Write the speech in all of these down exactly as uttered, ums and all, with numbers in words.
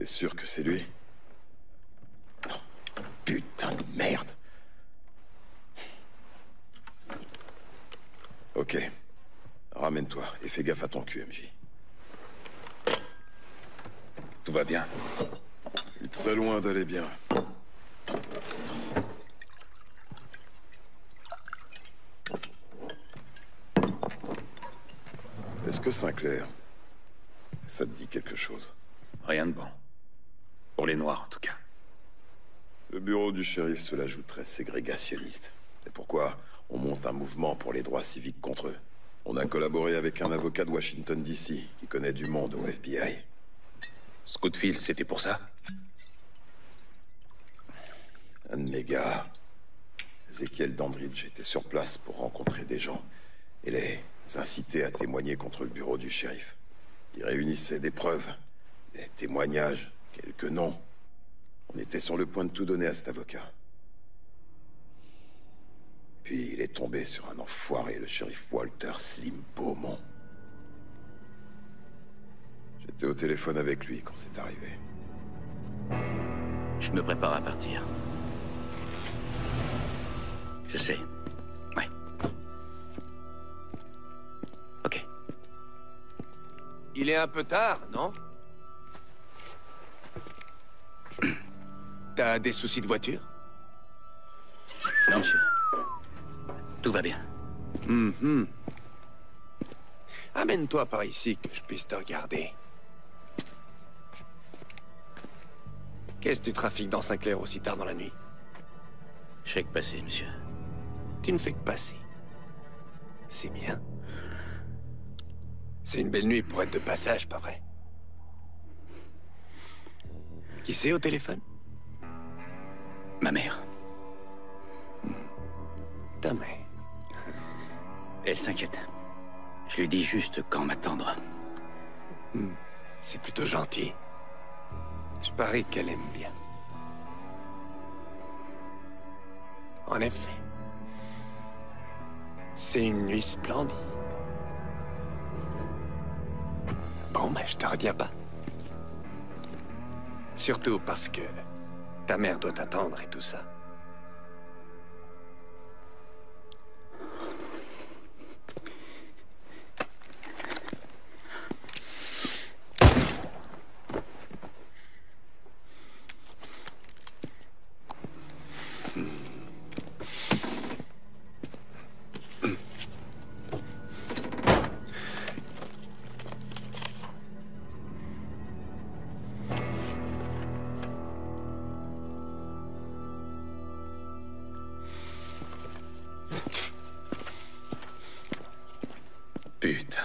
T'es sûr que c'est lui? Non. Putain de merde. Ok. Ramène-toi et fais gaffe à ton Q M J. Tout va bien? Je suis très loin d'aller bien. Est-ce que Sinclair, ça te dit quelque chose? Rien de bon. Pour les Noirs, en tout cas. Le bureau du shérif se la joue très ségrégationniste. C'est pourquoi on monte un mouvement pour les droits civiques contre eux. On a collaboré avec un avocat de Washington, D C qui connaît du monde au F B I. Scoutfield, c'était pour ça? Un de mes gars, Ezekiel Dandridge, était sur place pour rencontrer des gens et les inciter à témoigner contre le bureau du shérif. Il réunissait des preuves, des témoignages, quelques noms. On était sur le point de tout donner à cet avocat. Puis il est tombé sur un enfoiré, le shérif Walter Slim Beaumont. J'étais au téléphone avec lui quand c'est arrivé. Je me prépare à partir. Je sais. Ouais. Ok. Il est un peu tard, non? T'as des soucis de voiture? Non, monsieur. Tout va bien. Mm-hmm. Amène-toi par ici que je puisse te regarder. Qu'est-ce du trafic dans Sinclair aussi tard dans la nuit? Je fais que passer, monsieur. Tu ne fais que passer. C'est bien. C'est une belle nuit pour être de passage, pas vrai? Qui c'est au téléphone? Ma mère. Ta mère. Elle s'inquiète. Je lui dis juste quand m'attendre. Hmm. C'est plutôt gentil. Je parie qu'elle aime bien. En effet. C'est une nuit splendide. Bon, ben, je te retiens pas. Surtout parce que ta mère doit t'attendre et tout ça. Putain.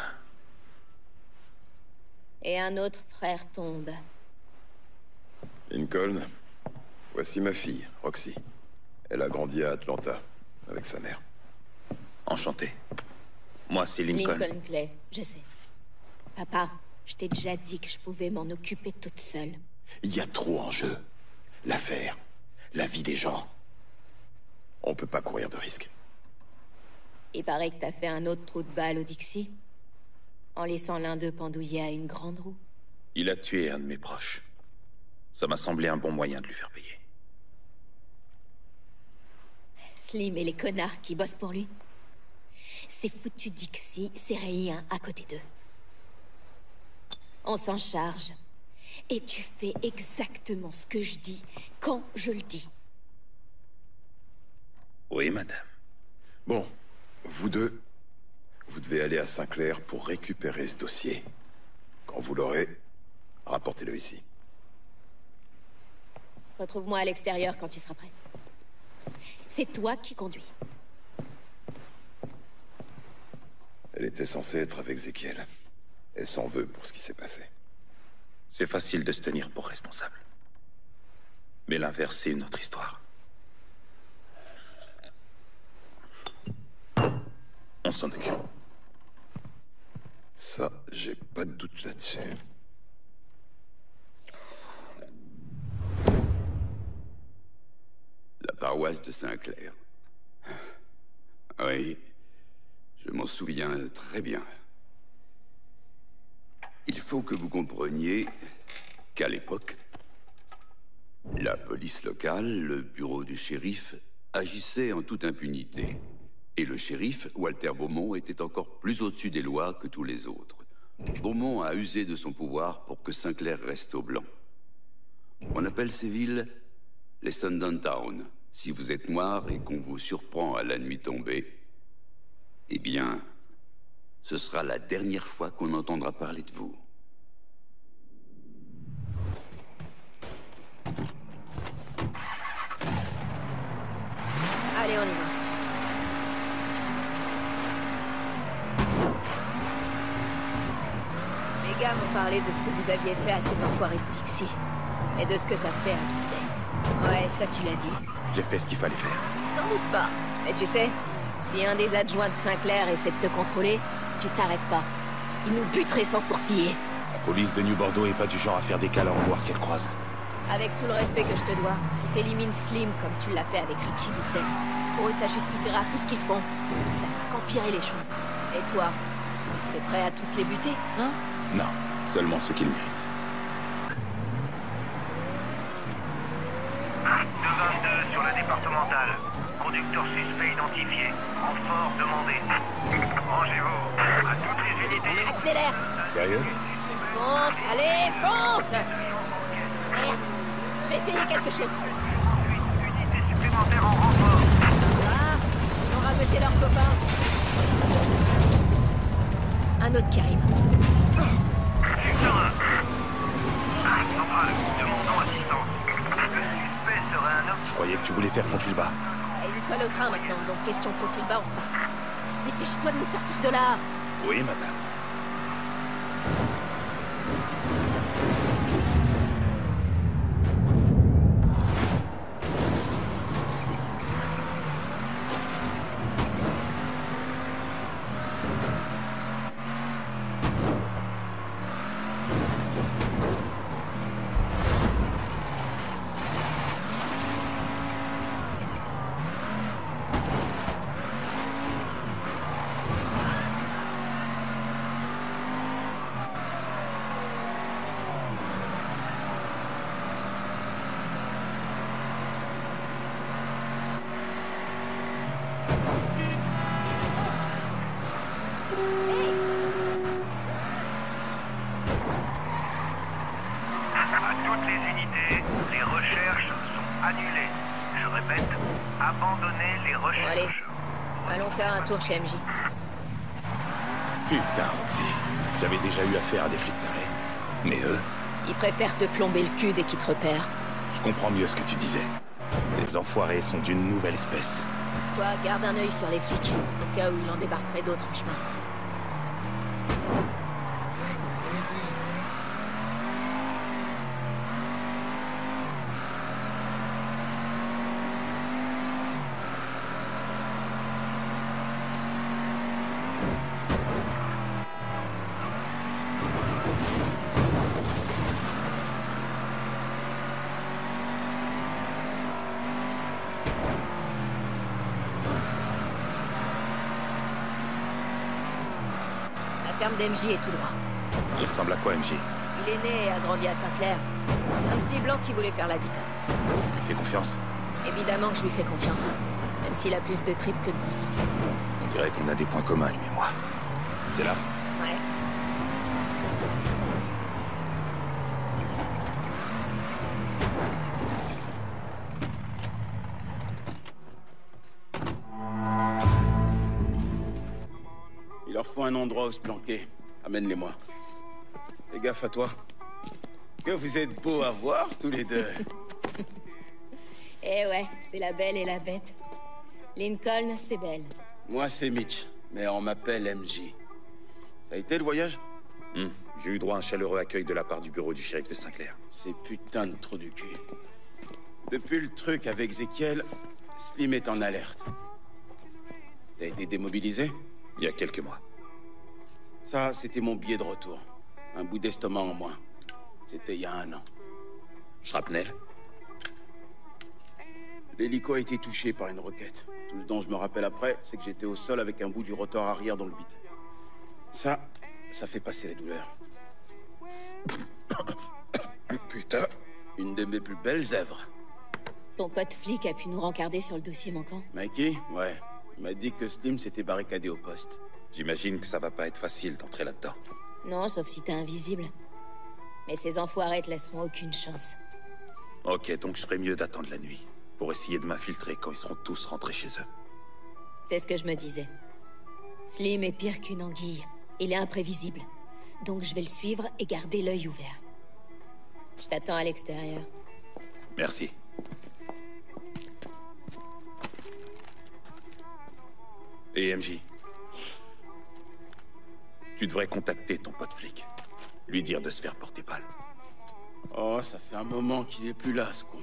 Et un autre frère tombe. Lincoln, voici ma fille, Roxy. Elle a grandi à Atlanta, avec sa mère. Enchanté. Moi, c'est Lincoln. Lincoln Clay, je sais. Papa, je t'ai déjà dit que je pouvais m'en occuper toute seule. Il y a trop en jeu. L'affaire, la vie des gens. On peut pas courir de risques. Il paraît que t'as fait un autre trou de balle au Dixie, en laissant l'un d'eux pendouillé à une grande roue. Il a tué un de mes proches. Ça m'a semblé un bon moyen de lui faire payer. Slim et les connards qui bossent pour lui. Ces foutus Dixie, c'est rien à côté d'eux. On s'en charge. Et tu fais exactement ce que je dis, quand je le dis. Oui, madame. Bon, vous deux, vous devez aller à Sinclair pour récupérer ce dossier. Quand vous l'aurez, rapportez-le ici. Retrouve-moi à l'extérieur quand tu seras prêt. C'est toi qui conduis. Elle était censée être avec Ezekiel. Elle s'en veut pour ce qui s'est passé. C'est facile de se tenir pour responsable. Mais l'inverse, c'est une autre histoire. On s'en occupe. Ça, j'ai pas de doute là-dessus. La paroisse de Sinclair. Oui, je m'en souviens très bien. Il faut que vous compreniez qu'à l'époque, La police locale, le bureau du shérif, agissait en toute impunité. Et le shérif, Walter Beaumont, était encore plus au-dessus des lois que tous les autres. Beaumont a usé de son pouvoir pour que Sinclair reste au blanc. On appelle ces villes les Sundown Town. Si vous êtes noir et qu'on vous surprend à la nuit tombée, eh bien, ce sera la dernière fois qu'on entendra parler de vous. Allez, on y va. Les gars m'ont parlé de ce que vous aviez fait à ces enfoirés de Dixie. Et de ce que t'as fait à Doucet. Ouais, ça tu l'as dit. J'ai fait ce qu'il fallait faire. T'en doute pas. Mais tu sais, si un des adjoints de Sinclair essaie de te contrôler, tu t'arrêtes pas. Il nous buterait sans sourciller. La police de New Bordeaux est pas du genre à faire des câlins en noir qu'elle croise. Avec tout le respect que je te dois, si t'élimines Slim comme tu l'as fait avec Richie Doucet, pour eux ça justifiera tout ce qu'ils font. Ça fera qu'empirer les choses. Et toi, t'es prêt à tous les buter, hein? Non, seulement ceux qui le méritent. deux vingt-deux sur la départementale. Conducteur suspect identifié. Renfort demandé. Rangez-vous. À toutes les unités. Accélère! Sérieux? Fonce, allez, fonce! Merde, je vais essayer quelque chose. Unité supplémentaire en renfort. Ah, ils ont rameuté leurs copains. Un autre qui arrive. Secteur un. Centrale, demandons assistance. Le suspect serait un homme. Je croyais que tu voulais faire profil bas. Ah, il nous colle au train maintenant, donc question profil bas, on repassera. Dépêche-toi de nous sortir de là. Oui, madame. À toutes les unités, les recherches sont annulées. Je répète, abandonnez les Bon, allez, recherches. allons faire un tour chez M J. Putain, Roxy. J'avais déjà eu affaire à des flics pareils. Mais eux, Ils préfèrent te plomber le cul dès qu'ils te repèrent. je comprends mieux ce que tu disais. Ces enfoirés sont d'une nouvelle espèce. Toi, garde un œil sur les flics, au cas où il en débarquerait d'autres en chemin. La ferme d'M J est tout droit. Il ressemble à quoi, M J? Il est né et a grandi à Saint-Clair. C'est un petit blanc qui voulait faire la différence. Tu lui fais confiance? Évidemment que je lui fais confiance. Même s'il a plus de tripes que de bon sens. On dirait qu'on a des points communs, lui et moi. C'est là. Ouais. Il leur faut un endroit où se planquer. Amène-les-moi. Fais gaffe à toi. Que vous êtes beaux à voir, tous les deux. Eh ouais, c'est la belle et la bête. Lincoln, c'est belle. Moi, c'est Mitch, mais on m'appelle M J. Ça a été le voyage? Hmm. J'ai eu droit à un chaleureux accueil de la part du bureau du shérif de Sinclair. C'est putain de trou du cul. Depuis le truc avec Ezekiel, Slim est en alerte. T'as été démobilisé? Il y a quelques mois. Ça, c'était mon billet de retour. Un bout d'estomac en moins. C'était il y a un an. Shrapnel? L'hélico a été touché par une roquette. Tout ce dont je me rappelle après, c'est que j'étais au sol avec un bout du rotor arrière dans le bide. Ça, ça fait passer la douleur. Putain. Une de mes plus belles œuvres. Ton pote flic a pu nous rencarder sur le dossier manquant? Mikey? Ouais. Il m'a dit que Slim s'était barricadé au poste. J'imagine que ça va pas être facile d'entrer là-dedans. Non, sauf si t'es invisible. Mais ces enfoirés te laisseront aucune chance. Ok, donc je ferais mieux d'attendre la nuit, pour essayer de m'infiltrer quand ils seront tous rentrés chez eux. C'est ce que je me disais. Slim est pire qu'une anguille. Il est imprévisible. Donc je vais le suivre et garder l'œil ouvert. Je t'attends à l'extérieur. Merci. Et M J, tu devrais contacter ton pote flic. Lui dire de se faire porter balle. Oh, ça fait un moment qu'il est plus là, ce con.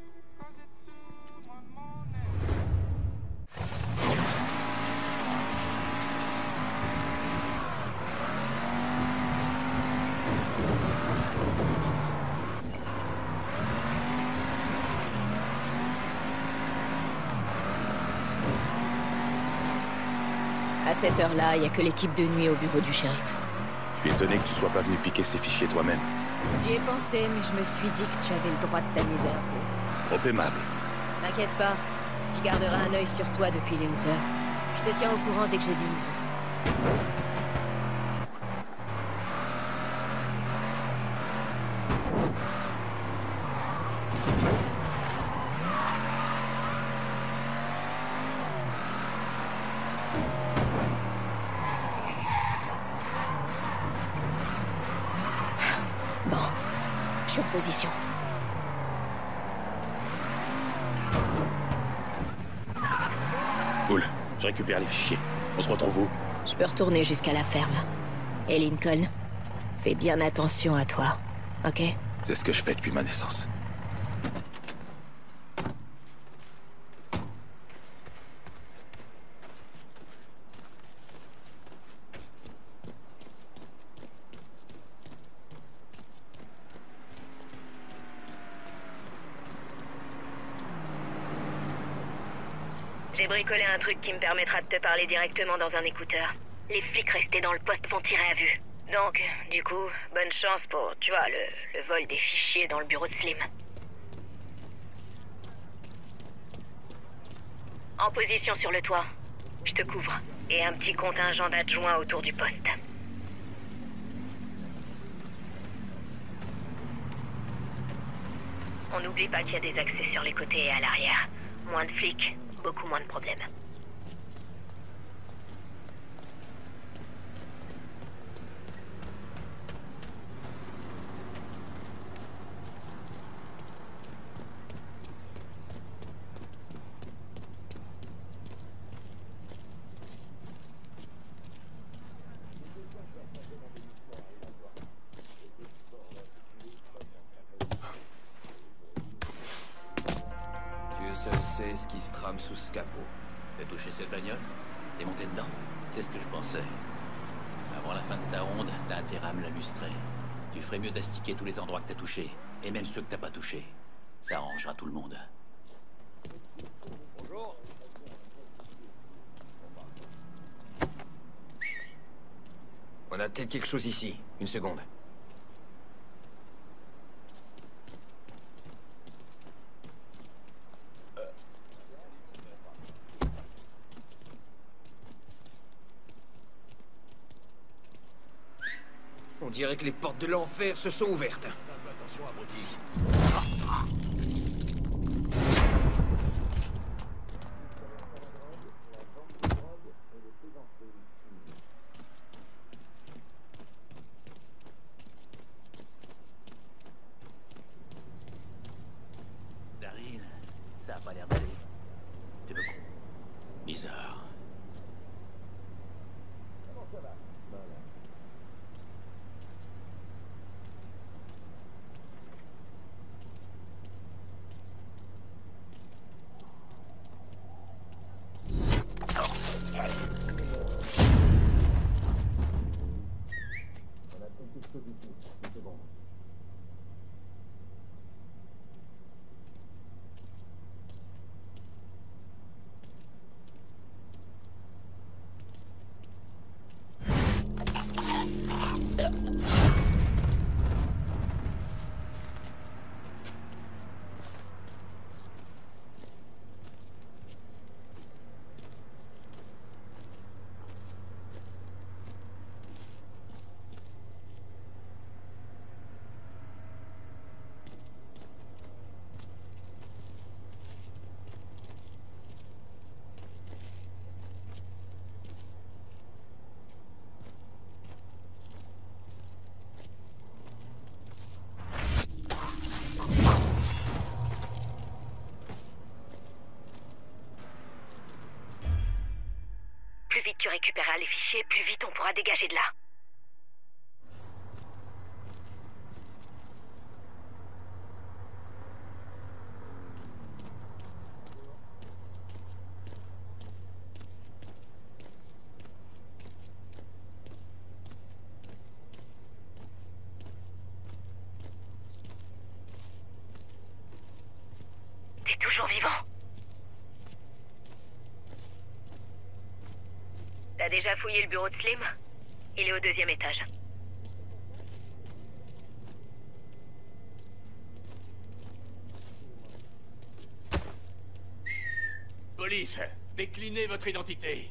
À cette heure-là, il n'y a que l'équipe de nuit au bureau du shérif. Je suis étonné que tu sois pas venu piquer ces fichiers toi-même. J'y ai pensé, mais je me suis dit que tu avais le droit de t'amuser un peu. Trop aimable. T'inquiète pas, je garderai un œil sur toi depuis les hauteurs. Je te tiens au courant dès que j'ai du nouveau. Bon, je suis en position. Cool, je récupère les fichiers. On se retrouve où? Je peux retourner jusqu'à la ferme. Et Lincoln, fais bien attention à toi, ok? C'est ce que je fais depuis ma naissance. J'ai bricolé un truc qui me permettra de te parler directement dans un écouteur. Les flics restés dans le poste vont tirer à vue. Donc, du coup, bonne chance pour, tu vois, le, le vol des fichiers dans le bureau de Slim. En position sur le toit. Je te couvre. Et un petit contingent d'adjoints autour du poste. On n'oublie pas qu'il y a des accès sur les côtés et à l'arrière. Moins de flics, beaucoup moins de problèmes. Seul sait ce qui se trame sous ce capot. T'as touché cette bagnole? T'es monté dedans? C'est ce que je pensais. Avant la fin de ta ronde, t'as intérêt à me la lustrer. Tu ferais mieux d'astiquer tous les endroits que t'as touchés, et même ceux que t'as pas touchés. Ça arrangera tout le monde. Bonjour. On a peut-être quelque chose ici. Une seconde. On dirait que les portes de l'enfer se sont ouvertes. Attention, abruti. Daryl, ça a pas l'air d'aller. Tu veux quoi? Bizarre. vite tu récupéreras les fichiers, plus vite on pourra dégager de là. T'es toujours vivant. T'as déjà fouillé le bureau de Slim? Il est au deuxième étage. Police, déclinez votre identité.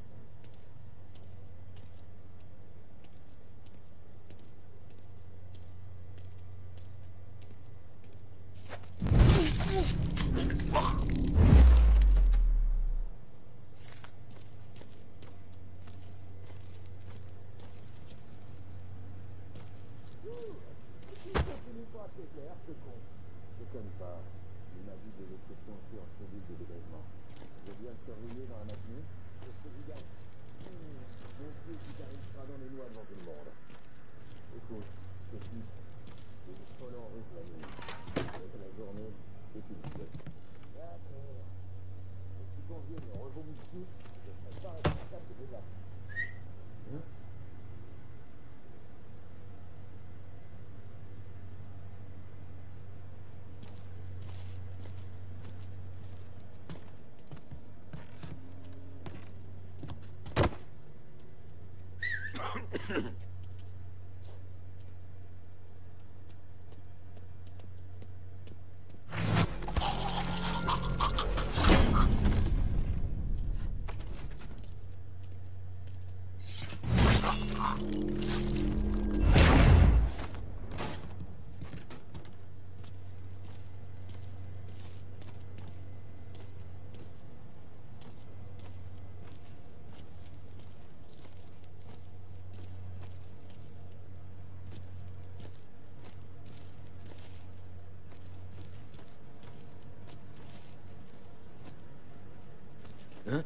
Hein?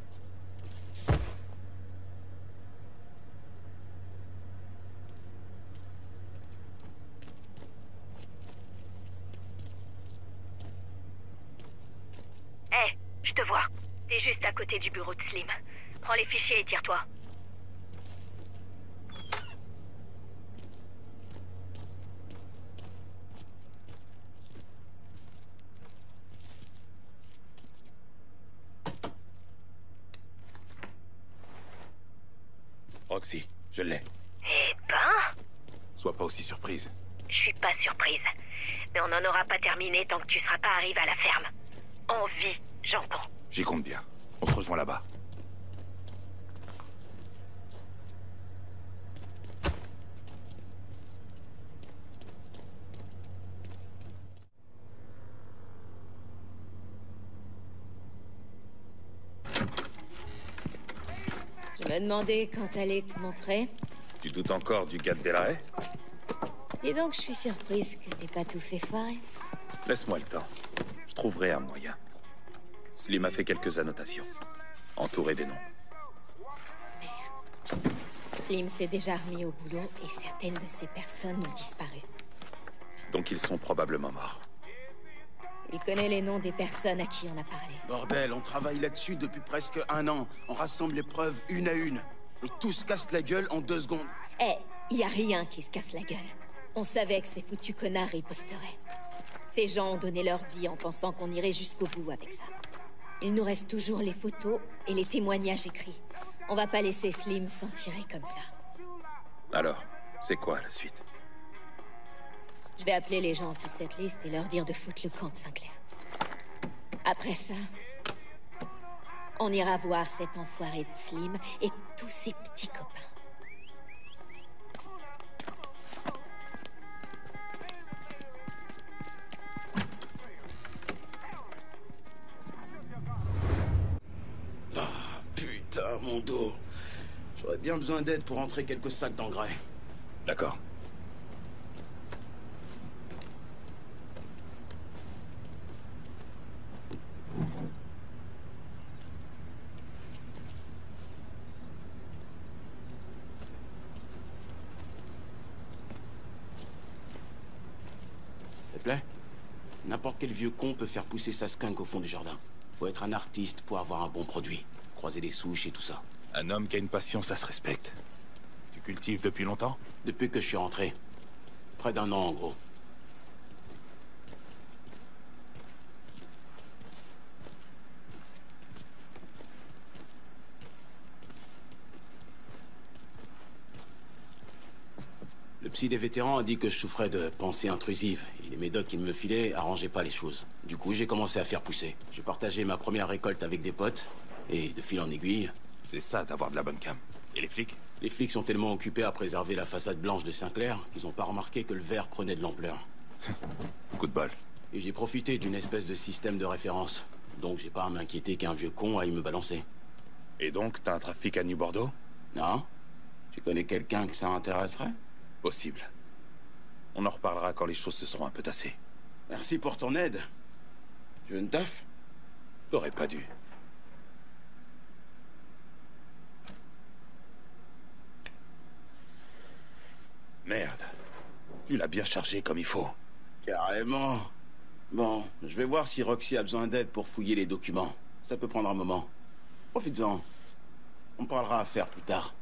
Hé, hey, je te vois. T'es juste à côté du bureau de Slim. Prends les fichiers et tire-toi. Roxy, je l'ai. Eh ben... Sois pas aussi surprise. Je suis pas surprise. Mais on n'en aura pas terminé tant que tu seras pas arrivé à la ferme. En vie, j'entends. J'y compte bien. On se rejoint là-bas. Je me demandais quand t'allais te montrer. Tu doutes encore du gars de Delahaye? Disons que je suis surprise que t'aies pas tout fait foirer. Laisse-moi le temps. Je trouverai un moyen. Slim a fait quelques annotations. Entouré des noms. Merde. Slim s'est déjà remis au boulot et certaines de ces personnes ont disparu. Donc ils sont probablement morts. Il connaît les noms des personnes à qui on a parlé. Bordel, on travaille là-dessus depuis presque un an. On rassemble les preuves une à une. Et tout se casse la gueule en deux secondes. Eh, hey, y a rien qui se casse la gueule. On savait que ces foutus connards riposteraient. Ces gens ont donné leur vie en pensant qu'on irait jusqu'au bout avec ça. Il nous reste toujours les photos et les témoignages écrits. On va pas laisser Slim s'en tirer comme ça. Alors, c'est quoi la suite? Je vais appeler les gens sur cette liste et leur dire de foutre le camp de Sinclair. Après ça, on ira voir cet enfoiré de Slim et tous ses petits copains. Ah, putain, mon dos. J'aurais bien besoin d'aide pour rentrer quelques sacs d'engrais. D'accord. te plaît? N'importe quel vieux con peut faire pousser sa skunk au fond du jardin. Faut être un artiste pour avoir un bon produit. Croiser les souches et tout ça. Un homme qui a une passion, ça se respecte. Tu cultives depuis longtemps? Depuis que je suis rentré. Près d'un an, en gros. Le psy des vétérans a dit que je souffrais de pensées intrusives, et les médocs qu'il me filait arrangeaient pas les choses. Du coup, j'ai commencé à faire pousser. J'ai partagé ma première récolte avec des potes, et de fil en aiguille... C'est ça d'avoir de la bonne cam. Et les flics? Les flics sont tellement occupés à préserver la façade blanche de Sinclair qu'ils ont pas remarqué que le verre prenait de l'ampleur. Coup de bol. Et j'ai profité d'une espèce de système de référence. Donc j'ai pas à m'inquiéter qu'un vieux con aille me balancer. Et donc, t'as un trafic à New Bordeaux? Non? Tu connais quelqu'un que ça intéresserait? Possible. On en reparlera quand les choses se seront un peu tassées. Merci pour ton aide. Tu veux une taf? T'aurais pas dû. Merde. Tu l'as bien chargé comme il faut. Carrément. Bon, je vais voir si Roxy a besoin d'aide pour fouiller les documents. Ça peut prendre un moment. Profites-en. On parlera affaires plus tard.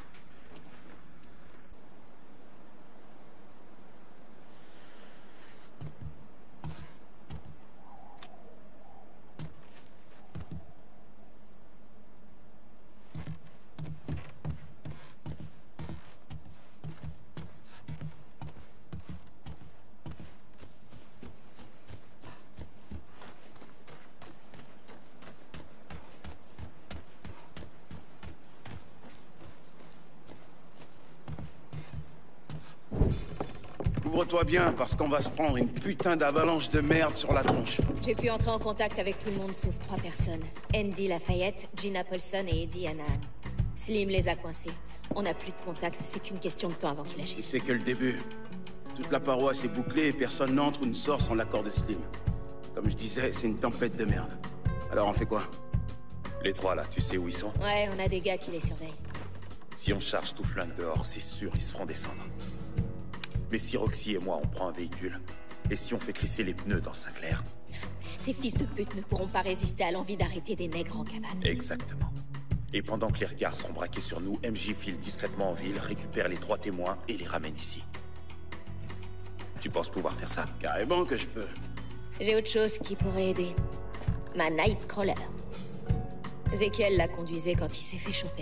Couvre-toi bien, parce qu'on va se prendre une putain d'avalanche de merde sur la tronche. J'ai pu entrer en contact avec tout le monde sauf trois personnes. Andy Lafayette, Gina Paulson et Eddie Anahan. Slim les a coincés. On n'a plus de contact, c'est qu'une question de temps avant qu'il Et agisse. c'est que le début. Toute la paroisse est bouclée et personne n'entre ou ne sort sans l'accord de Slim. Comme je disais, c'est une tempête de merde. Alors on fait quoi? Les trois là, tu sais où ils sont? Ouais, on a des gars qui les surveillent. Si on charge tout flingue dehors, c'est sûr ils se feront descendre. Mais si Roxy et moi on prend un véhicule, et si on fait crisser les pneus dans Sinclair? Ces fils de pute ne pourront pas résister à l'envie d'arrêter des nègres en cabane. Exactement. Et pendant que les regards seront braqués sur nous, M J file discrètement en ville, récupère les trois témoins et les ramène ici. Tu penses pouvoir faire ça? Carrément que je peux. J'ai autre chose qui pourrait aider. Ma Nightcrawler. Ezekiel la conduisait quand il s'est fait choper.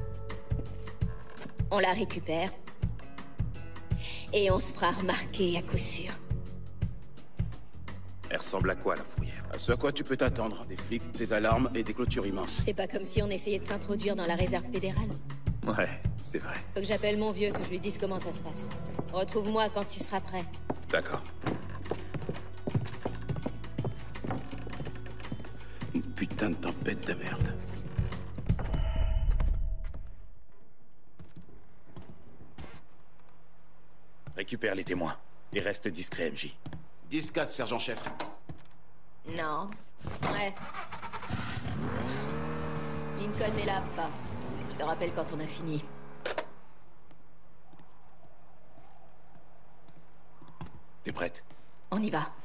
On la récupère. Et on se fera remarquer à coup sûr. Elle ressemble à quoi, la fourrière? À ce à quoi tu peux t'attendre. Des flics, des alarmes et des clôtures immenses. C'est pas comme si on essayait de s'introduire dans la réserve fédérale. Ouais, c'est vrai. Faut que j'appelle mon vieux, que je lui dise comment ça se passe. Retrouve-moi quand tu seras prêt. D'accord. Une putain de tempête de merde. Récupère les témoins. Et reste discret, M J. dix quatre, sergent-chef. Non. Ouais. Lincoln est là, pas. Je te rappelle quand on a fini. T'es prête? On y va.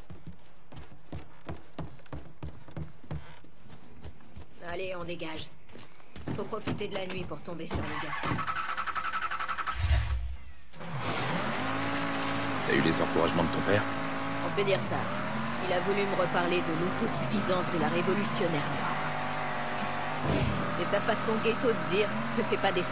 Allez, on dégage. Faut profiter de la nuit pour tomber sur les gars. T'as eu les encouragements de ton père? On peut dire ça. Il a voulu me reparler de l'autosuffisance de la révolutionnaire noire. C'est sa façon ghetto de dire « te fais pas descendre ».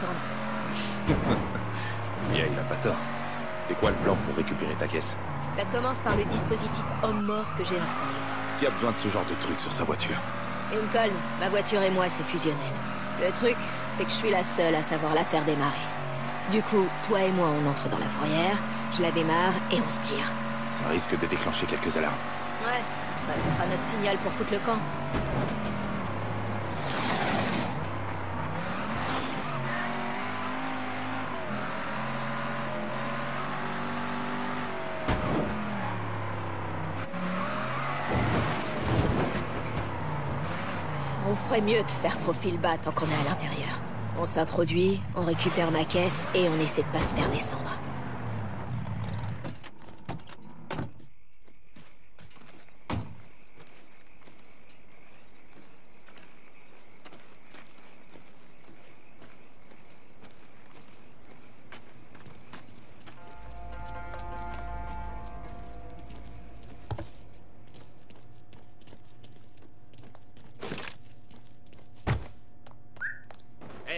Bien, il a pas tort. C'est quoi le plan pour récupérer ta caisse? Ça commence par le dispositif homme-mort que j'ai installé. Qui a besoin de ce genre de truc sur sa voiture? Lincoln, ma voiture et moi, c'est fusionnel. Le truc, c'est que je suis la seule à savoir la faire démarrer. Du coup, toi et moi, on entre dans la fourrière, je la démarre et on se tire. Ça risque de déclencher quelques alarmes. Ouais, bah ce sera notre signal pour foutre le camp. On ferait mieux de faire profil bas tant qu'on est à l'intérieur. On s'introduit, on récupère ma caisse et on essaie de pas se faire descendre.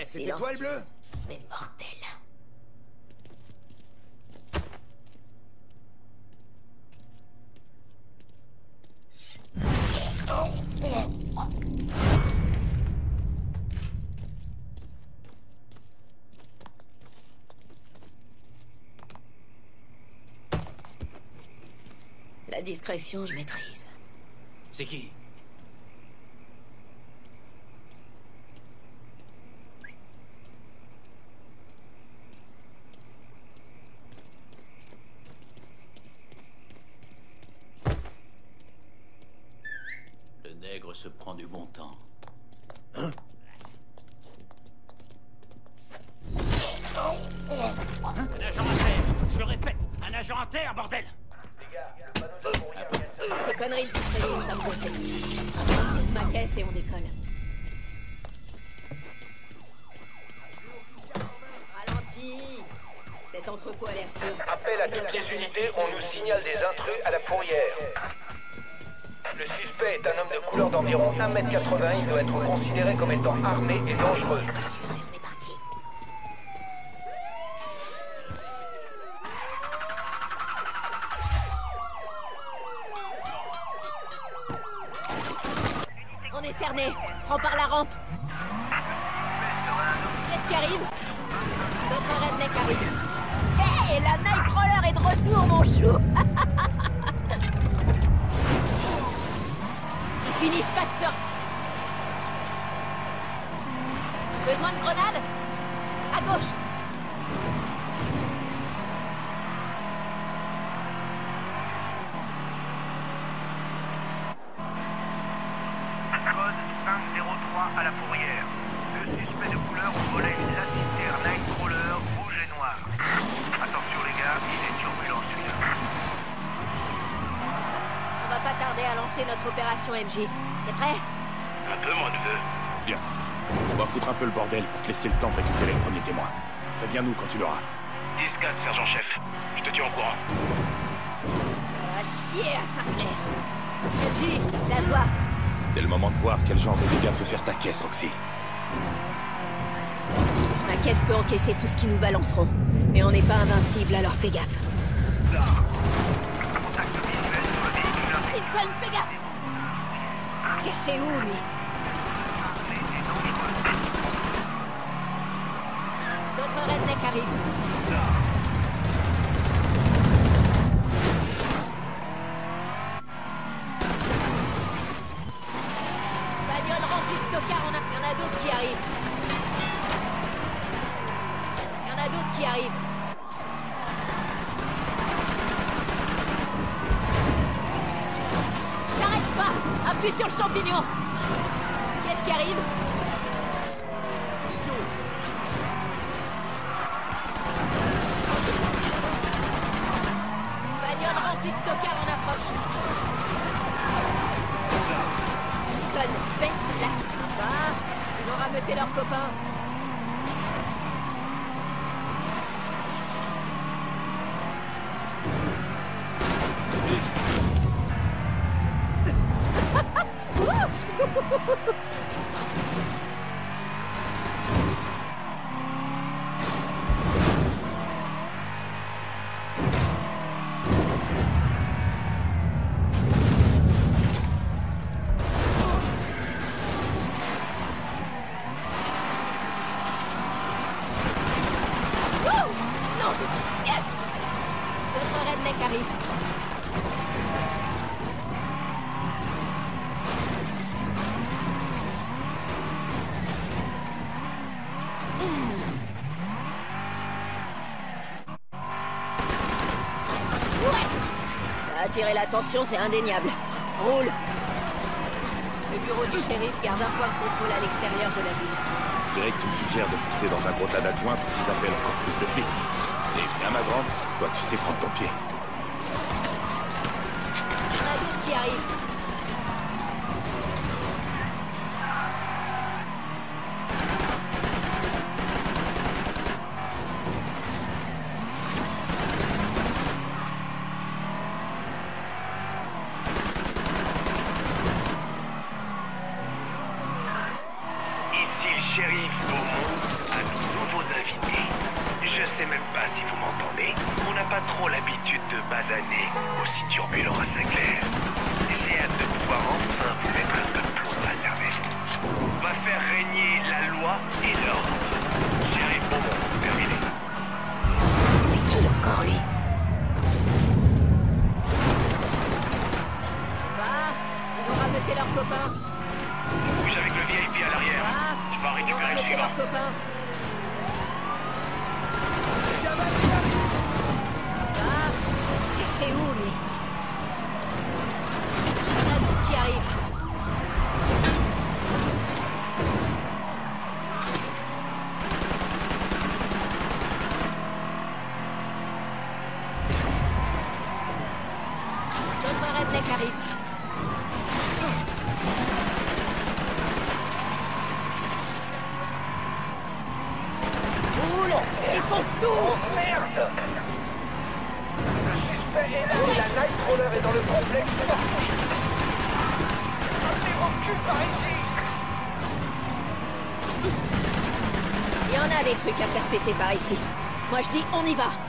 cette étoile bleue? Mais mortel. La discrétion, je maîtrise. C'est qui? Le nègre se prend du bon temps. Hein? Un agent à terre! Je répète, un agent à terre, bordel! Ces conneries de discrétion, ça me gonfle. Ma caisse et on décolle. Ralenti. Cet entrepôt a l'air sûr. Appel à toutes les unités, on nous signale des intrus à la fourrière. Le suspect est un homme de couleur d'environ un mètre quatre-vingts. Il doit être considéré comme étant armé et dangereux. On est parti. On est cerné. Prends par la rampe. Qu'est-ce qui arrive? Notre redneck arrive. Hé, hey, la Nightcrawler est de retour, mon chou. Ils finissent pas de sortir. Besoin de grenades? À gauche. Code cinq zéro trois à la fourrière. Le suspect de couleur au volet la citerne Nightcrawler rouge et noir. Attention les gars, il est turbulent celui-là. On va pas tarder à lancer notre opération M J. T'es prêt? Un peu, mon neveu. Bien. On va foutre un peu le bordel pour te laisser le temps de récupérer le premier témoin. Préviens-nous quand tu l'auras. dix quatre, sergent-chef. Je te tiens au courant. Ah, chier à Sinclair. M J, c'est à toi. C'est le moment de voir quel genre de dégâts peut faire ta caisse, Roxy. Ma caisse peut encaisser tout ce qu'ils nous balanceront. Mais on n'est pas invincible, alors fais gaffe. Contact visuel sur le véhicule. Lincoln, fais gaffe! Il se cachait où, lui? Notre redneck arrive. Bagnole remplie de tocards, on a... il y en a d'autres qui arrivent. Il y en a d'autres qui arrivent. T'arrêtes pas! Appuie sur le champignon! Qu'est-ce qui arrive? Bagnole remplie de tocards en approche. Con, baisse là. Ah, ils ont rameuté leurs copains. Wouh! Non, de Dieu! Notre redneck arrive. Attirer l'attention, c'est indéniable. Roule. Le bureau du shérif garde un point de contrôle à l'extérieur de la ville. Je dirais que tu me suggères de pousser dans un gros tas d'adjoints pour qu'ils appellent encore plus de flics. Eh bien, ma grande, toi, tu sais prendre ton pied. Il y en a d'autres qui arrivent. Ici le shérif Beaumont. sais pas si vous m'entendez, on n'a pas trop l'habitude de basaner aussi turbulent à Saint-Clair. J'ai hâte de pouvoir enfin vous mettre un peu de plomb dans la cervelle. On va faire régner la loi et l'ordre. Shérif Beaumont, terminé. C'est qui encore, lui? Bah, ils ont rameuté leurs copains. On bouge avec le V I P à l'arrière. Ah, Je vais ils ont récupérer le rameuté suivant. leurs copains. Ah, c'est où, lui? Il y en a d'autres qui arrivent. D'autres rednecks arrivent. Roule! Défonce tout! Oh merde! Le suspect est là et la Nightcrawler est dans le complexe sportif. Ramenez vos culs par ici! Il y en a des trucs à faire péter par ici. Moi je dis on y va.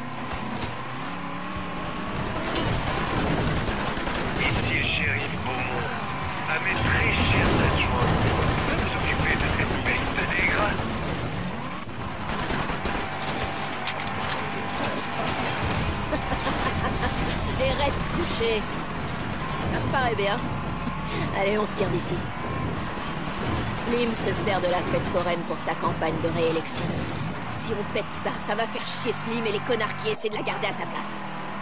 Ici le shérif Beaumont, à mes très chers adjoints, de vous occuper de cette peste nègre. Et reste couché. Ça me paraît bien. Allez, on se tire d'ici. Slim se sert de la fête foraine pour sa campagne de réélection. Si on pète ça, ça va faire chier Slim et les connards qui essaient de la garder à sa place.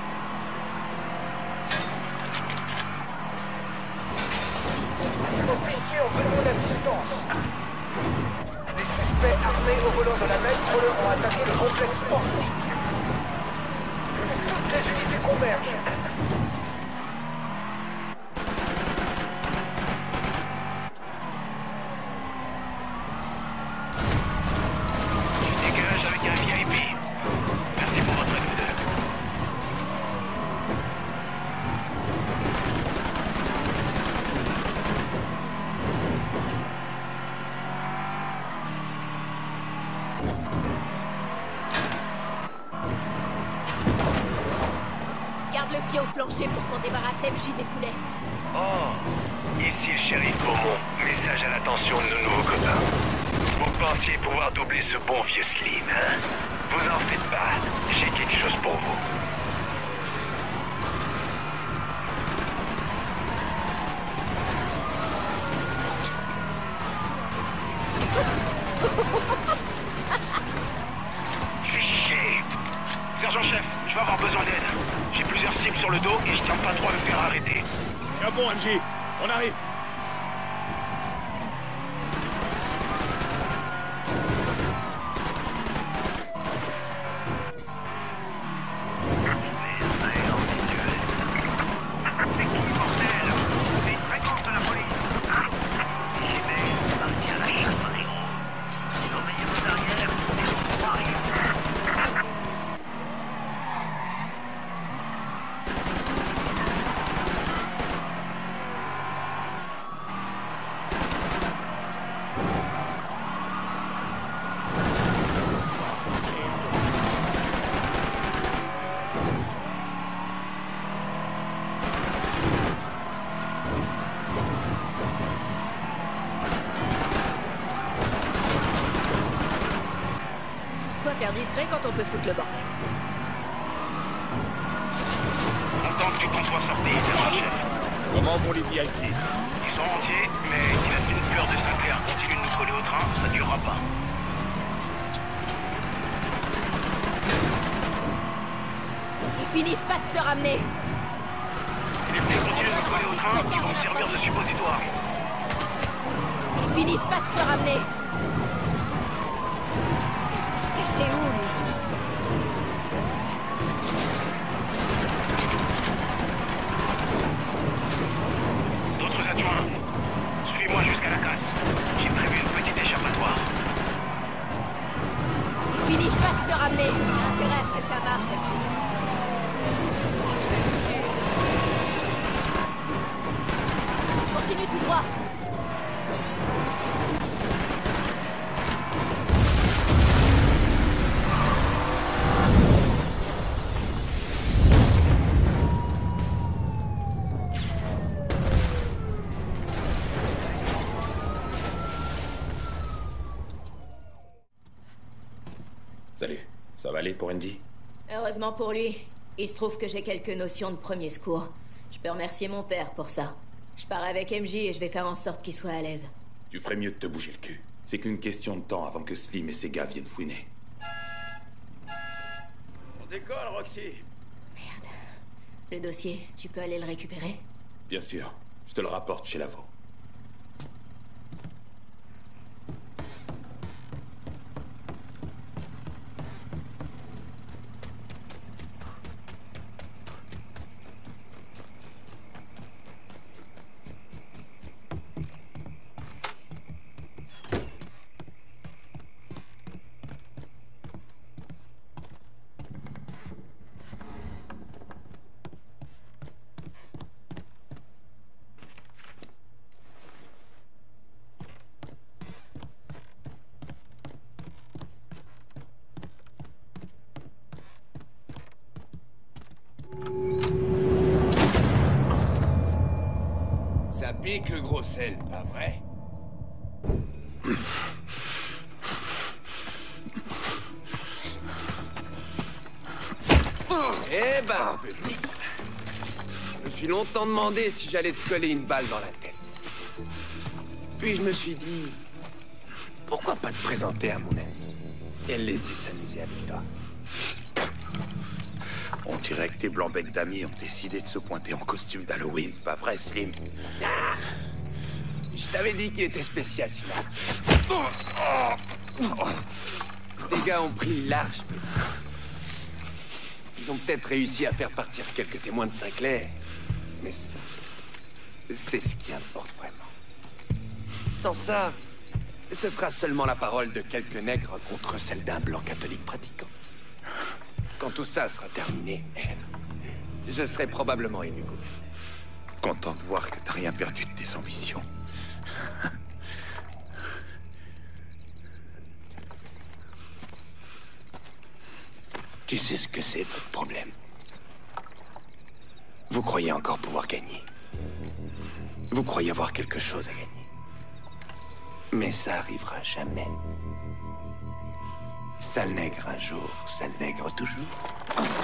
Officiers ont besoin d'assistance. Des suspects armés au volant de la Nightcrawler ont attaqué le complexe sportif. Toutes les unités convergent. Je dégage avec un V I P. Merci pour votre aide. Garde le pied au plancher pour qu'on débarrasse M J des poulets. Oh, ici le shérif Beaumont. Message à l'attention de nos nouveaux copains. Vous pensiez pouvoir doubler ce bon vieux Slim, hein? Vous en faites pas, j'ai quelque chose pour vous. Fiché. Sergent-chef, je vais avoir besoin d'aide. J'ai plusieurs cibles sur le dos et je tiens pas trop à me faire arrêter. Tiens bon, M J, on arrive. C'est qui, bordel? C'est une fréquence de la police. J'y vais, parti à la chasse aux négros. Surveillez vos arrières, et vos trois arrières. Quoi faire discret quand on peut foutre le bordel? Content que tu t'en sois sorti, sergent-chef. Comment vont les V I P? Ils sont entiers, mais il a une peur de Sinclair continue de nous coller au train, ça durera pas. Ils finissent pas de se ramener. Si les flics continuent de nous coller au train, ils vont me servir de suppositoire. Ils finissent pas de se ramener. Se cacher où, lui? D'autres adjoints, suis-moi jusqu'à la casse. J'ai prévu une petite échappatoire. Ils finissent pas de se ramener. J'ai intérêt à ce que ça marche, M J. Continue tout droit. Salut. Ça va aller pour Andy? Heureusement pour lui. Il se trouve que j'ai quelques notions de premier secours. Je peux remercier mon père pour ça. Je pars avec M J et je vais faire en sorte qu'il soit à l'aise. Tu ferais mieux de te bouger le cul. C'est qu'une question de temps avant que Slim et ses gars viennent fouiner. On décolle, Roxy. Merde. Le dossier, tu peux aller le récupérer? Bien sûr. Je te le rapporte chez Lavo. Ça pique le gros sel, pas vrai? Eh ben, petit. Je me suis longtemps demandé si j'allais te coller une balle dans la tête. Puis je me suis dit... Pourquoi pas te présenter à mon ami et le laisser s'amuser avec toi? On dirait que tes blancs-becs d'amis ont décidé de se pointer en costume d'Halloween, pas vrai, Slim? Ah, je t'avais dit qu'il était spécial, celui-là. Les gars ont pris le large, mais... Ils ont peut-être réussi à faire partir quelques témoins de Sinclair. Mais ça... c'est ce qui importe vraiment. Sans ça, ce sera seulement la parole de quelques nègres contre celle d'un blanc catholique pratiquant. Quand tout ça sera terminé, je serai probablement élu gouverneur. Content de voir que t'as rien perdu de tes ambitions. Tu sais ce que c'est, votre problème? Vous croyez encore pouvoir gagner. Vous croyez avoir quelque chose à gagner. Mais ça arrivera jamais. Sale nègre un jour, sale nègre toujours.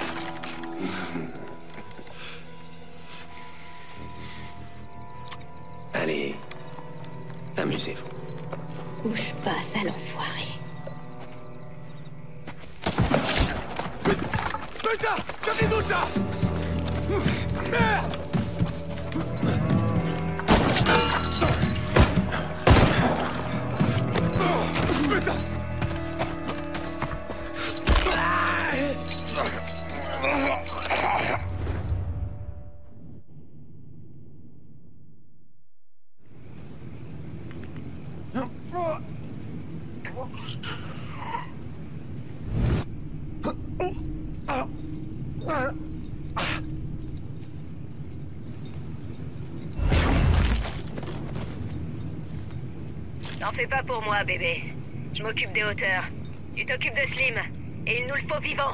Allez, amusez-vous. Bouge pas, sale enfoiré. Putain! Ça vient d'où ça? Merde! Putain! T'en fais pas pour moi, bébé. Je m'occupe des hauteurs. Tu t'occupes de Slim. Et il nous le faut vivant.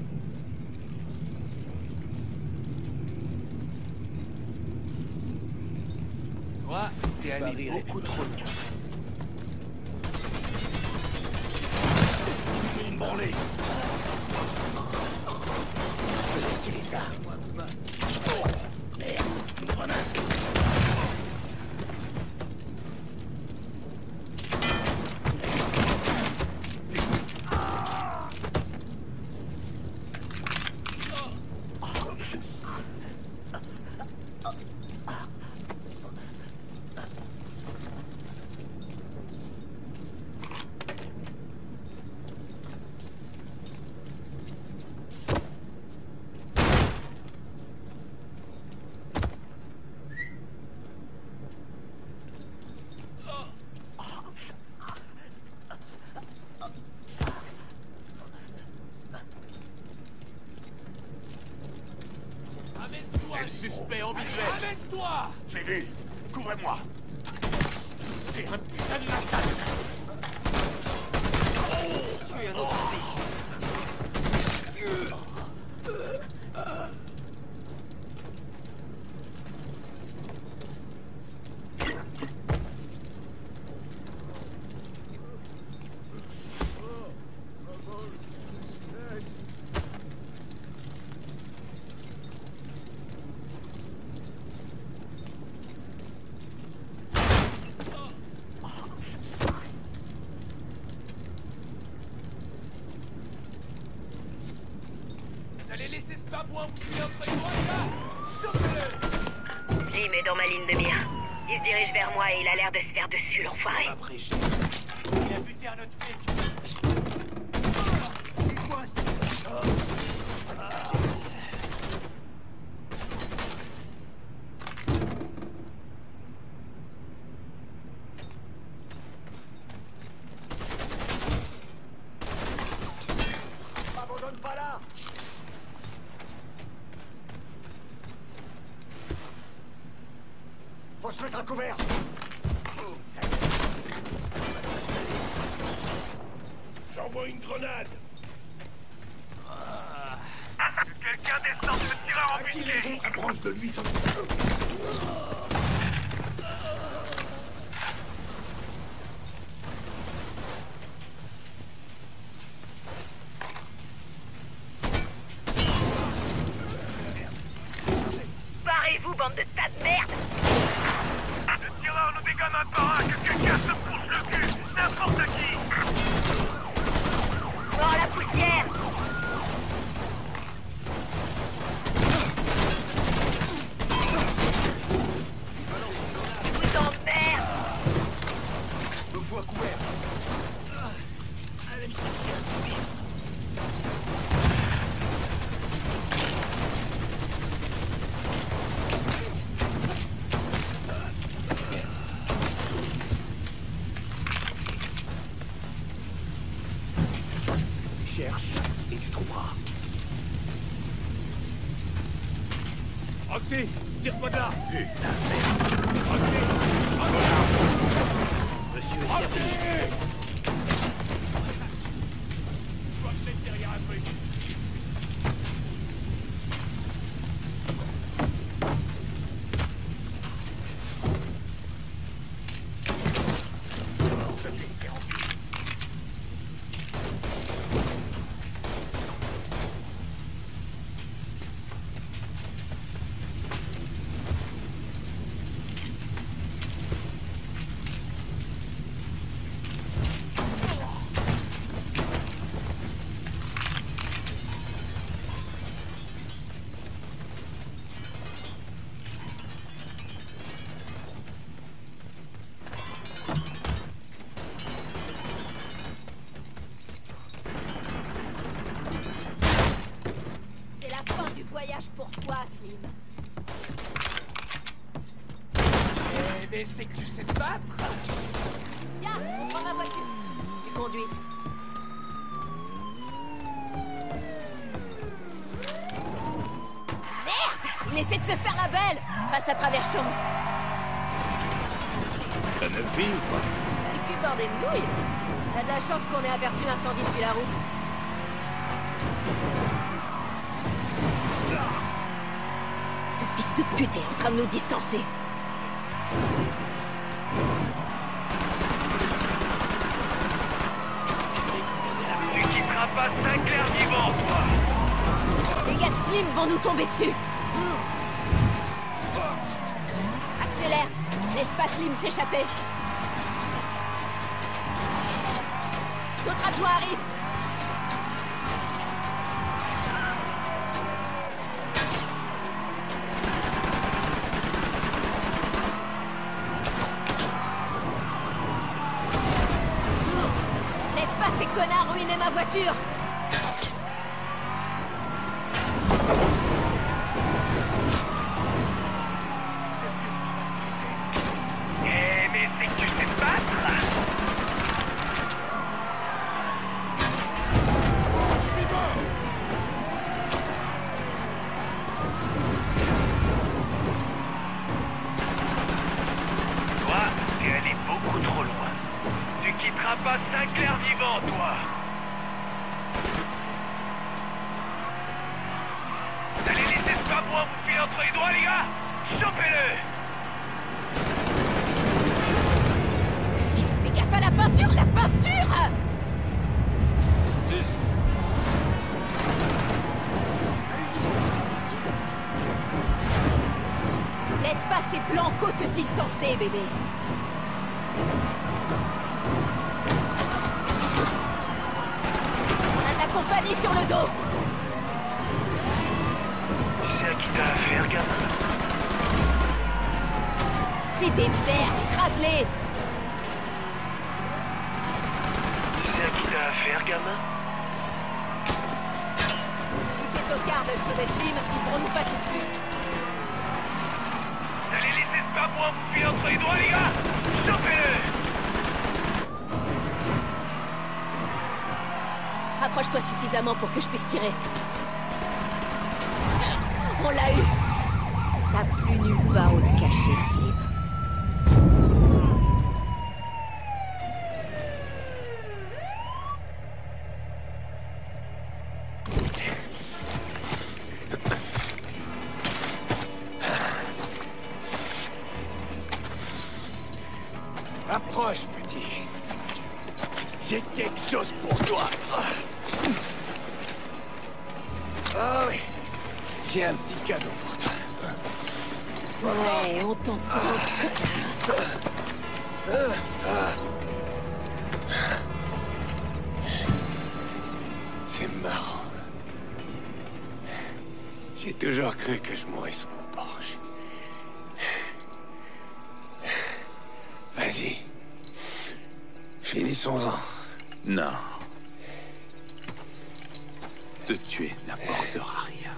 Toi, t'es allé beaucoup trop loin. Une branlée. Quel est ça? Oh, merde. Suspect en visuel. Amène-toi! J'ai vu. Couvrez-moi. C'est un putain de massacre. Tu es un autre flic. laissez ce babouin vous tuer entre les doigts, là. Chopez-le. Slim est dans ma ligne de mire. Il se dirige vers moi et il a l'air de se faire dessus, l'enfoiré. Après, j'ai... Il a buté un autre flic. Il coince. Abandonne pas là. Faut se mettre à couvert. J'envoie une grenade. Quelqu'un descend de tireur embusqué. Approche de lui sans... Barrez-vous, bande de tas de merde. Le tireur nous dégomme un par un, que quelqu'un se pousse le cul. N'importe qui. Mort la poussière. Je vous emmerde. Me fous à couvert. Allez, me chercher un civil. Cherche et tu trouveras. Roxy, tire-toi de là. Putain de merde. Roxy, Roxy. Monsieur est Roxy. servi. Je dois te mettre derrière un truc. C'est la fin du voyage pour toi, Slim. Eh, mais c'est que tu sais te battre. Tiens, prends ma voiture. Tu conduis. Merde! Il essaie de se faire la belle. Passe à travers champs. T'as neuf vies ou quoi? Il cul bordé de nouilles. T'as de la chance qu'on ait aperçu l'incendie depuis la route. Ce fils de pute est en train de nous distancer. Tu quitteras pas Sinclair vivant, toi. Les gars de Slim vont nous tomber dessus. Accélère. Laisse pas Slim s'échapper. D'autres adjoints arrivent. Laisse pas ces connards ruiner ma voiture. Eh, mais c'est que tu sais te battre. Toi, t'es allé beaucoup trop loin. Tu quitteras pas Sinclair vivant, toi. Allez, laissez ce babouin vous filer entre les doigts, les gars. Chopez-le. Ce fils, fais gaffe à la peinture, la peinture! Laisse pas ces blancos te distancer, bébé. On a de la compagnie sur le dos. C'est des merdes, écrase-les! C'est à qui t'as affaire, gamin? Si ces tocards veulent sauver Slim, ils pourront nous passer dessus. Allez, laissez ce babouin vous filer entre les doigts, les gars! Chopez-le! Rapproche-toi suffisamment pour que je puisse tirer. On l'a eu! T'as plus nulle part où te cacher, Slim. Approche, petit. J'ai quelque chose pour toi. Ah oui. J'ai un petit cadeau pour toi. Ouais, on t'entend, connard. C'est marrant. J'ai toujours cru que je mourrais sous mon porche. Vas-y. Finissons-en. Non. Te tuer n'apportera rien.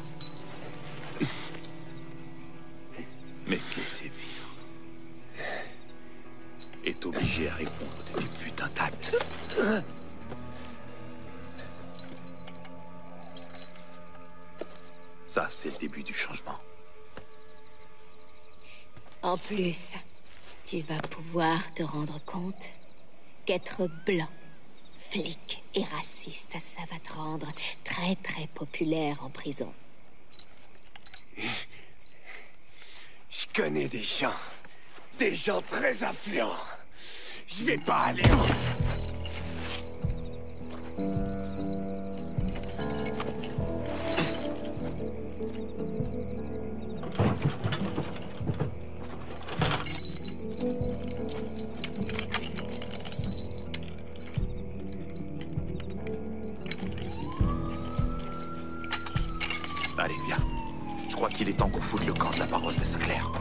Mais te laisser vivre est obligé à répondre de tes putains d'actes. Ça, c'est le début du changement. En plus, tu vas pouvoir te rendre compte qu'être blanc, flic et raciste, ça va te rendre très très populaire en prison. Je connais des gens. Des gens très influents. Je vais pas aller en... Allez, viens. Je crois qu'il est temps qu'on foute le camp de la paroisse de Saint-Clair.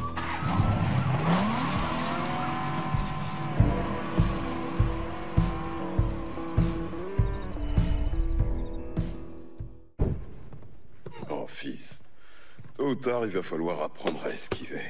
Oh, fils. Tôt ou tard, il va falloir apprendre à esquiver.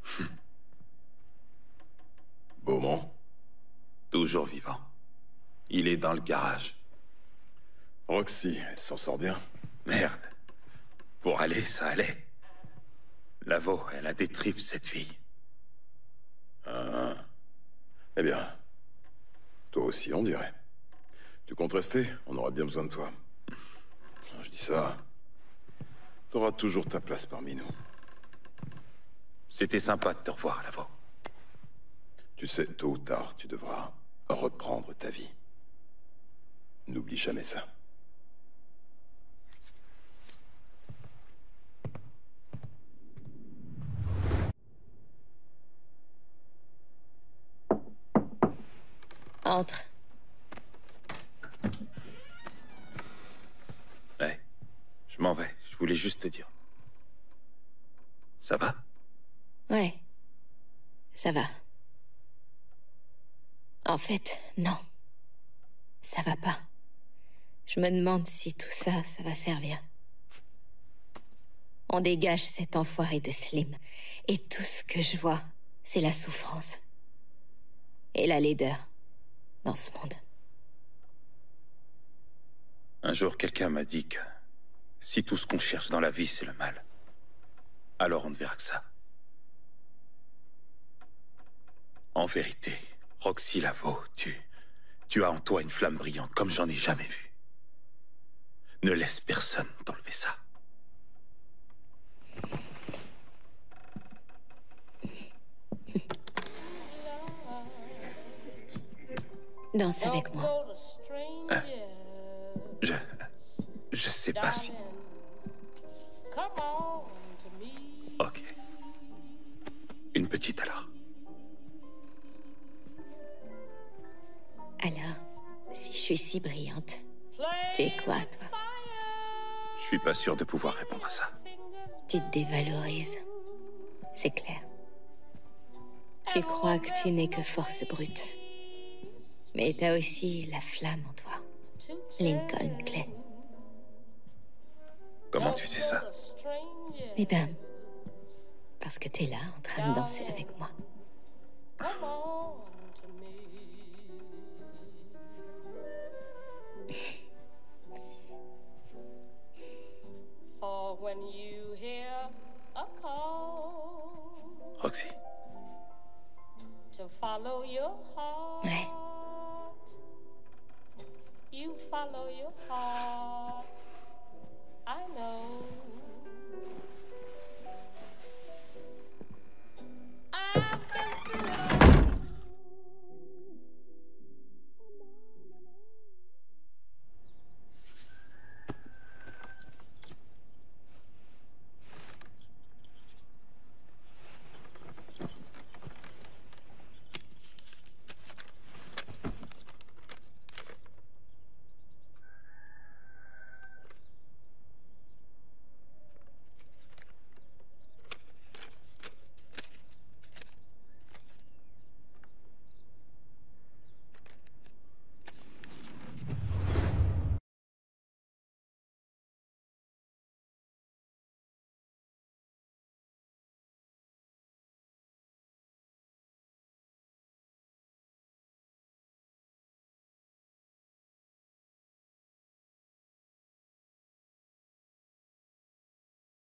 Beaumont? Toujours vivant. Il est dans le garage. Roxy, elle s'en sort bien. Merde. Pour aller, ça allait. Lavo, elle a des tripes, cette fille. Ah. Eh bien, toi aussi, on dirait. Tu comptes rester? On aura bien besoin de toi. Je dis ça. T'auras toujours ta place parmi nous. C'était sympa de te revoir, Lavo. Tu sais, tôt ou tard, tu devras reprendre ta vie. N'oublie jamais ça. Entre. Ouais, je m'en vais. Je voulais juste te dire. Ça va? Ouais. Ça va. En fait, non. Ça va pas. Je me demande si tout ça, ça va servir. On dégage cet enfoiré de Slim. Et tout ce que je vois, c'est la souffrance. Et la laideur. Dans ce monde. Un jour, quelqu'un m'a dit que si tout ce qu'on cherche dans la vie, c'est le mal, alors on ne verra que ça. En vérité, Roxy Lavo, tu... tu as en toi une flamme brillante comme j'en ai jamais vu. Ne laisse personne t'enlever ça. Danse avec moi. Euh, je... Je sais pas si... Ok. Une petite alors. Alors, si je suis si brillante, tu es quoi, toi? Je suis pas sûr de pouvoir répondre à ça. Tu te dévalorises. C'est clair. Tu crois que tu n'es que force brute. Mais t'as aussi la flamme en toi. Lincoln Glen. Comment tu sais ça? Eh ben, parce que t'es là en train de danser avec moi. Roxy. Ouais. You follow your heart. I know.